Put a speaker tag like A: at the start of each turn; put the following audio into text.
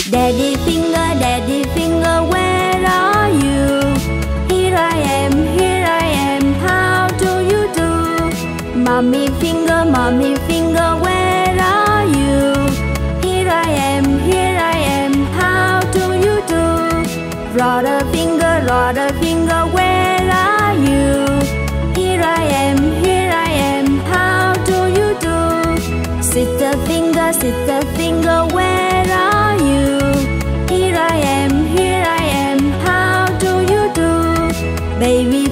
A: Daddy finger, where are you? Here I am, how do you do? Mommy finger, where are you? Here I am, how do you do? Brother finger, where are you? Here I am, how do you do? Sister finger, where are you? Here I am, how do you do? Baby